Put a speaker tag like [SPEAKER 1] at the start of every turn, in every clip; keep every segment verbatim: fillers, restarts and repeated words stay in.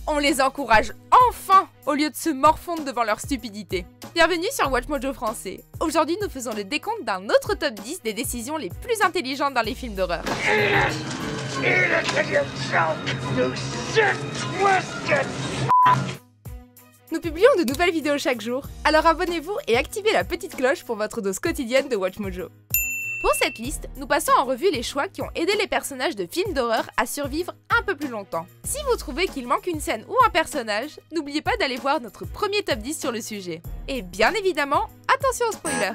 [SPEAKER 1] On les encourage enfin au lieu de se morfondre devant leur stupidité. Bienvenue sur WatchMojo français. Aujourd'hui, nous faisons le décompte d'un autre top dix des décisions les plus intelligentes dans les films d'horreur. Nous publions de nouvelles vidéos chaque jour, alors abonnez-vous et activez la petite cloche pour votre dose quotidienne de WatchMojo. Pour cette liste, nous passons en revue les choix qui ont aidé les personnages de films d'horreur à survivre un peu plus longtemps. Si vous trouvez qu'il manque une scène ou un personnage, n'oubliez pas d'aller voir notre premier top dix sur le sujet. Et bien évidemment, attention aux spoilers.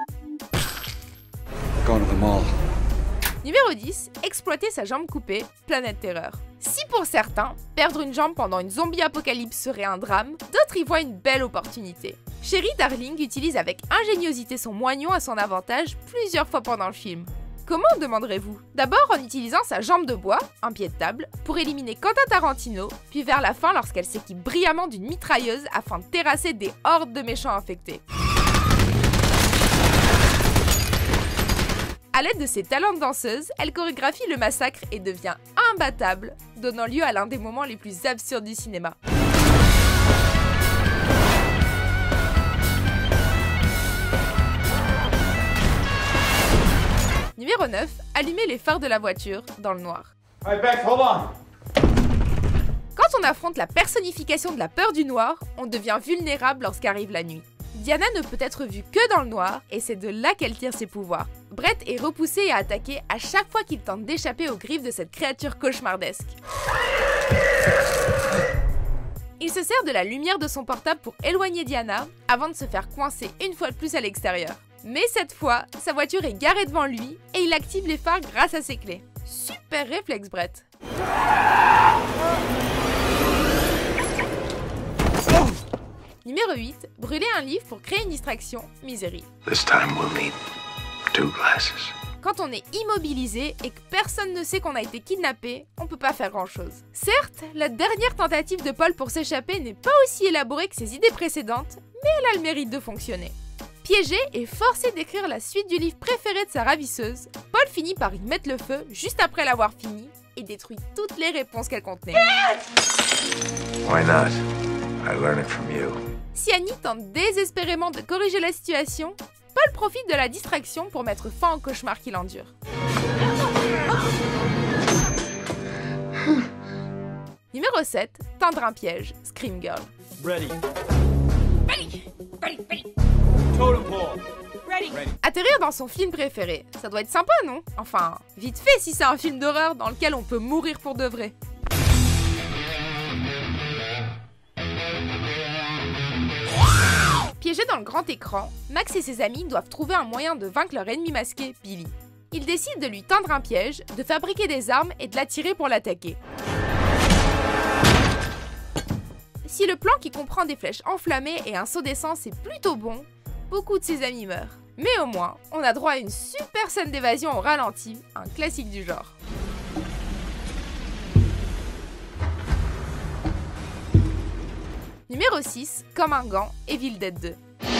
[SPEAKER 1] Numéro dix, exploiter sa jambe coupée, Planète Terreur. Si pour certains, perdre une jambe pendant une zombie apocalypse serait un drame, d'autres y voient une belle opportunité. Sherry Darling utilise avec ingéniosité son moignon à son avantage plusieurs fois pendant le film. Comment, demanderez-vous? D'abord en utilisant sa jambe de bois, un pied de table, pour éliminer Quentin Tarantino, puis vers la fin lorsqu'elle s'équipe brillamment d'une mitrailleuse afin de terrasser des hordes de méchants infectés. A l'aide de ses talents de danseuse, elle chorégraphie le massacre et devient imbattable, donnant lieu à l'un des moments les plus absurdes du cinéma. Numéro neuf, allumer les phares de la voiture dans le noir.
[SPEAKER 2] Hey Beck, hold on.
[SPEAKER 1] Quand on affronte la personnification de la peur du noir, on devient vulnérable lorsqu'arrive la nuit. Diana ne peut être vue que dans le noir et c'est de là qu'elle tire ses pouvoirs. Brett est repoussé et attaqué à chaque fois qu'il tente d'échapper aux griffes de cette créature cauchemardesque. Il se sert de la lumière de son portable pour éloigner Diana avant de se faire coincer une fois de plus à l'extérieur. Mais cette fois, sa voiture est garée devant lui et il active les phares grâce à ses clés. Super réflexe, Brett. Numéro huit, brûler un livre pour créer une distraction, Misery.
[SPEAKER 3] This time we'll need two glasses.
[SPEAKER 1] Quand on est immobilisé et que personne ne sait qu'on a été kidnappé, on peut pas faire grand chose. Certes, la dernière tentative de Paul pour s'échapper n'est pas aussi élaborée que ses idées précédentes, mais elle a le mérite de fonctionner. Piégé et forcé d'écrire la suite du livre préféré de sa ravisseuse, Paul finit par y mettre le feu juste après l'avoir fini et détruit toutes les réponses qu'elle contenait.
[SPEAKER 3] Why not? I learned it from you.
[SPEAKER 1] Si Annie tente désespérément de corriger la situation, Paul profite de la distraction pour mettre fin au cauchemar qu'il endure. Numéro sept, tendre un piège, Scream Girl.
[SPEAKER 2] Ready.
[SPEAKER 4] Ready. Ready. Ready.
[SPEAKER 2] Totem pole.
[SPEAKER 4] Ready.
[SPEAKER 2] Ready.
[SPEAKER 1] Atterrir dans son film préféré, ça doit être sympa, non? Enfin, vite fait si c'est un film d'horreur dans lequel on peut mourir pour de vrai. Piégés dans le grand écran, Max et ses amis doivent trouver un moyen de vaincre leur ennemi masqué, Billy. Ils décident de lui tendre un piège, de fabriquer des armes et de l'attirer pour l'attaquer. Si le plan qui comprend des flèches enflammées et un saut d'essence est plutôt bon, beaucoup de ses amis meurent. Mais au moins, on a droit à une super scène d'évasion au ralenti, un classique du genre. Numéro six, comme un gant, Evil Dead deux.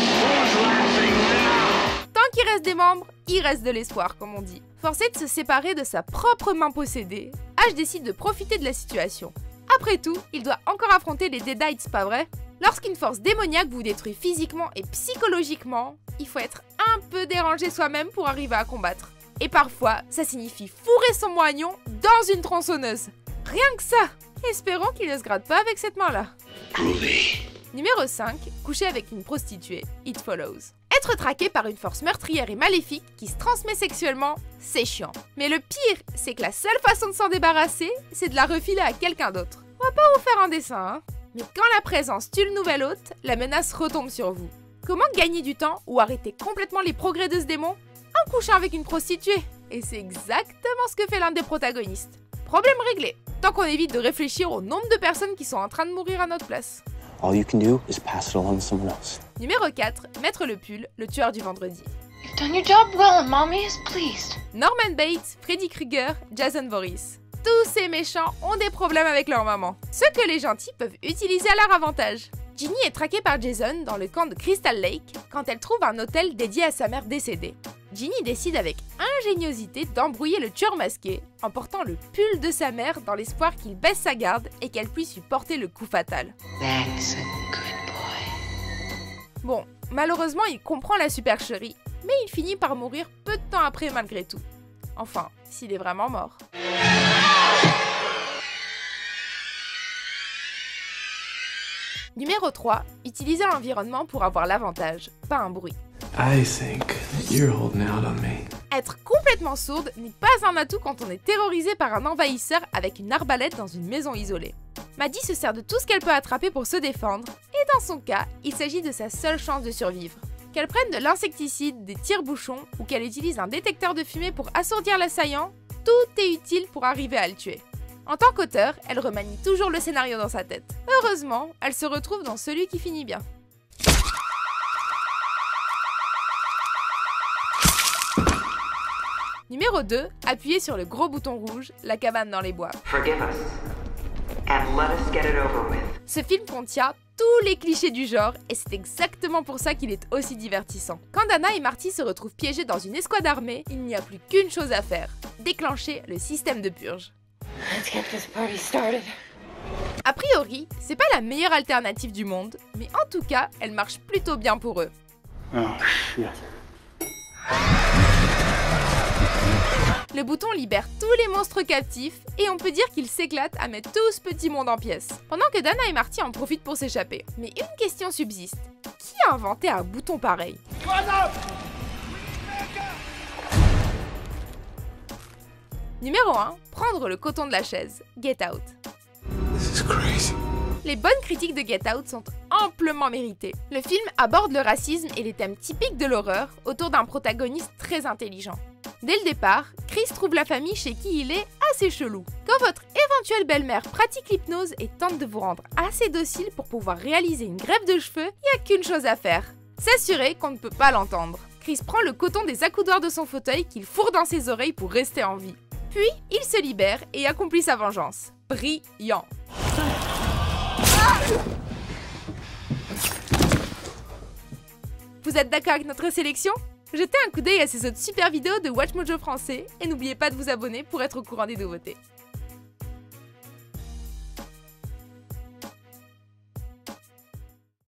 [SPEAKER 1] Tant qu'il reste des membres, il reste de l'espoir, comme on dit. Forcé de se séparer de sa propre main possédée, Ash décide de profiter de la situation. Après tout, il doit encore affronter les Deadites, pas vrai? Lorsqu'une force démoniaque vous détruit physiquement et psychologiquement, il faut être un peu dérangé soi-même pour arriver à combattre. Et parfois, ça signifie fourrer son moignon dans une tronçonneuse. Rien que ça! Espérons qu'il ne se gratte pas avec cette main-là. Numéro cinq, coucher avec une prostituée, It Follows. Être traqué par une force meurtrière et maléfique qui se transmet sexuellement, c'est chiant. Mais le pire, c'est que la seule façon de s'en débarrasser, c'est de la refiler à quelqu'un d'autre. On va pas vous faire un dessin, hein. Mais quand la présence tue le nouvel hôte, la menace retombe sur vous. Comment gagner du temps ou arrêter complètement les progrès de ce démon? En couchant avec une prostituée. Et c'est exactement ce que fait l'un des protagonistes. Problème réglé, tant qu'on évite de réfléchir au nombre de personnes qui sont en train de mourir à notre place.
[SPEAKER 5] All you can do is pass it along to someone else.
[SPEAKER 1] Numéro quatre, mettre le pull, le tueur du vendredi.
[SPEAKER 4] You've done your job well and mommy is pleased.
[SPEAKER 1] Norman Bates, Freddy Krueger, Jason Voorhees. Tous ces méchants ont des problèmes avec leur maman, ce que les gentils peuvent utiliser à leur avantage. Ginny est traquée par Jason dans le camp de Crystal Lake quand elle trouve un hôtel dédié à sa mère décédée. Ginny décide avec ingéniosité d'embrouiller le tueur masqué en portant le pull de sa mère dans l'espoir qu'il baisse sa garde et qu'elle puisse lui porter le coup fatal.
[SPEAKER 4] That's a good boy.
[SPEAKER 1] Bon, malheureusement il comprend la supercherie, mais il finit par mourir peu de temps après malgré tout. Enfin, s'il est vraiment mort. Numéro trois. Utiliser l'environnement pour avoir l'avantage, pas un bruit.
[SPEAKER 6] I think that you're holding out on me.
[SPEAKER 1] Être complètement sourde n'est pas un atout quand on est terrorisé par un envahisseur avec une arbalète dans une maison isolée. Maddie se sert de tout ce qu'elle peut attraper pour se défendre, et dans son cas, il s'agit de sa seule chance de survivre. Qu'elle prenne de l'insecticide, des tire-bouchons, ou qu'elle utilise un détecteur de fumée pour assourdir l'assaillant, tout est utile pour arriver à le tuer. En tant qu'auteur, elle remanie toujours le scénario dans sa tête. Heureusement, elle se retrouve dans celui qui finit bien. Numéro deux. Appuyez sur le gros bouton rouge, la cabane dans les bois.
[SPEAKER 7] Forgive us, and let us get it over with.
[SPEAKER 1] Ce film contient tous les clichés du genre et c'est exactement pour ça qu'il est aussi divertissant. Quand Dana et Marty se retrouvent piégés dans une escouade armée, il n'y a plus qu'une chose à faire, déclencher le système de purge.
[SPEAKER 4] Let's get this party started.
[SPEAKER 1] A priori, c'est pas la meilleure alternative du monde, mais en tout cas, elle marche plutôt bien pour eux.
[SPEAKER 2] Oh, shit.
[SPEAKER 1] Le bouton libère tous les monstres captifs et on peut dire qu'il s'éclate à mettre tout ce petit monde en pièces. Pendant que Dana et Marty en profitent pour s'échapper. Mais une question subsiste. Qui a inventé un bouton pareil? Numéro un. Prendre le coton de la chaise. Get Out.
[SPEAKER 6] This is crazy.
[SPEAKER 1] Les bonnes critiques de Get Out sont amplement méritées. Le film aborde le racisme et les thèmes typiques de l'horreur autour d'un protagoniste très intelligent. Dès le départ, Chris trouve la famille chez qui il est assez chelou. Quand votre éventuelle belle-mère pratique l'hypnose et tente de vous rendre assez docile pour pouvoir réaliser une greffe de cheveux, il n'y a qu'une chose à faire. S'assurer qu'on ne peut pas l'entendre. Chris prend le coton des accoudoirs de son fauteuil qu'il fourre dans ses oreilles pour rester en vie. Puis, il se libère et accomplit sa vengeance. Brillant. Vous êtes d'accord avec notre sélection? Jetez un coup d'œil à ces autres super vidéos de WatchMojo français et n'oubliez pas de vous abonner pour être au courant des nouveautés.